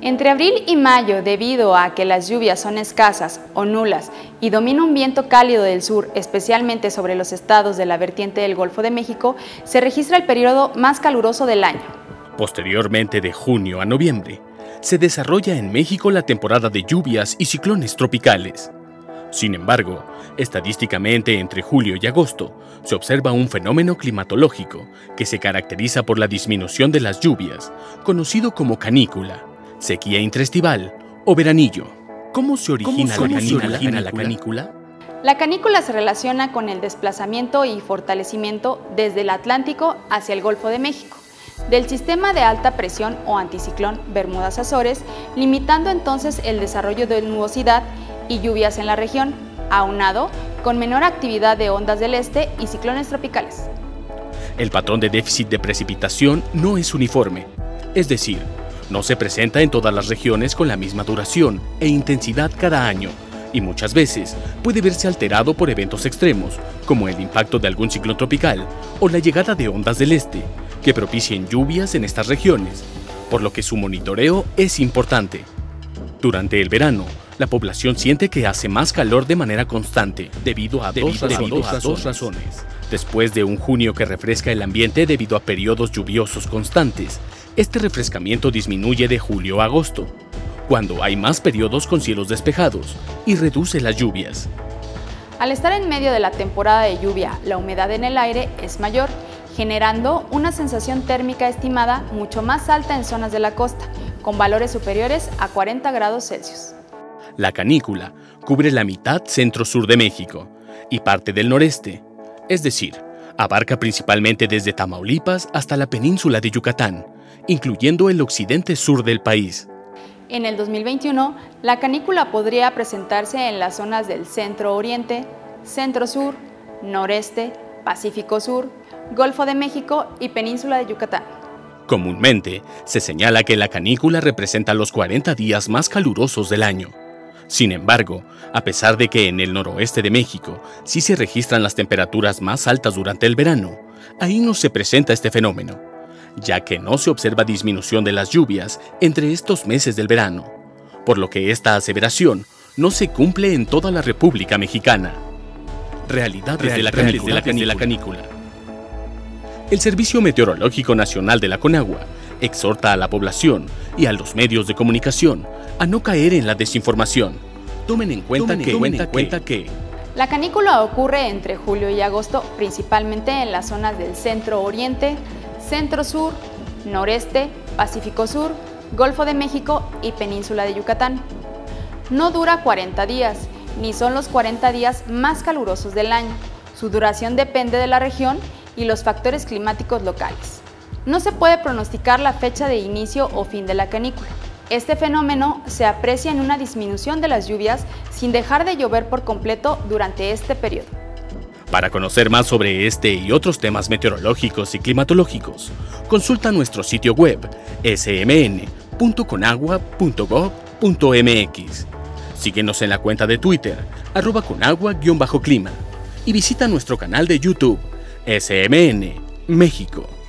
Entre abril y mayo, debido a que las lluvias son escasas o nulas y domina un viento cálido del sur, especialmente sobre los estados de la vertiente del Golfo de México, se registra el periodo más caluroso del año. Posteriormente, de junio a noviembre, se desarrolla en México la temporada de lluvias y ciclones tropicales. Sin embargo, estadísticamente entre julio y agosto se observa un fenómeno climatológico que se caracteriza por la disminución de las lluvias, conocido como canícula, sequía interestival o veranillo. ¿Cómo se origina la canícula? La canícula se relaciona con el desplazamiento y fortalecimiento desde el Atlántico hacia el Golfo de México, del sistema de alta presión o anticiclón Bermudas-Azores, limitando entonces el desarrollo de nubosidad y lluvias en la región, aunado con menor actividad de ondas del este y ciclones tropicales. El patrón de déficit de precipitación no es uniforme, es decir, no se presenta en todas las regiones con la misma duración e intensidad cada año, y muchas veces puede verse alterado por eventos extremos, como el impacto de algún ciclón tropical o la llegada de ondas del este, que propicien lluvias en estas regiones, por lo que su monitoreo es importante. Durante el verano, la población siente que hace más calor de manera constante, debido a dos razones. Después de un junio que refresca el ambiente debido a periodos lluviosos constantes, este refrescamiento disminuye de julio a agosto, cuando hay más periodos con cielos despejados, y reduce las lluvias. Al estar en medio de la temporada de lluvia, la humedad en el aire es mayor, generando una sensación térmica estimada mucho más alta en zonas de la costa, con valores superiores a 40 grados Celsius. La canícula cubre la mitad centro-sur de México y parte del noreste, es decir, abarca principalmente desde Tamaulipas hasta la península de Yucatán, incluyendo el occidente sur del país. En el 2021, la canícula podría presentarse en las zonas del centro-oriente, centro-sur, noreste, Pacífico Sur, Golfo de México y península de Yucatán. Comúnmente, se señala que la canícula representa los 40 días más calurosos del año. Sin embargo, a pesar de que en el noroeste de México sí se registran las temperaturas más altas durante el verano, ahí no se presenta este fenómeno, ya que no se observa disminución de las lluvias entre estos meses del verano, por lo que esta aseveración no se cumple en toda la República Mexicana. Realidades de la canícula. El Servicio Meteorológico Nacional de la Conagua exhorta a la población y a los medios de comunicación a no caer en la desinformación. Tomen en cuenta que la canícula ocurre entre julio y agosto, principalmente en las zonas del centro-oriente, centro-sur, noreste, Pacífico Sur, Golfo de México y península de Yucatán. No dura 40 días, ni son los 40 días más calurosos del año. Su duración depende de la región y los factores climáticos locales. No se puede pronosticar la fecha de inicio o fin de la canícula. Este fenómeno se aprecia en una disminución de las lluvias sin dejar de llover por completo durante este periodo. Para conocer más sobre este y otros temas meteorológicos y climatológicos, consulta nuestro sitio web smn.conagua.gov.mx. Síguenos en la cuenta de Twitter, @conagua_clima, y visita nuestro canal de YouTube, SMN México.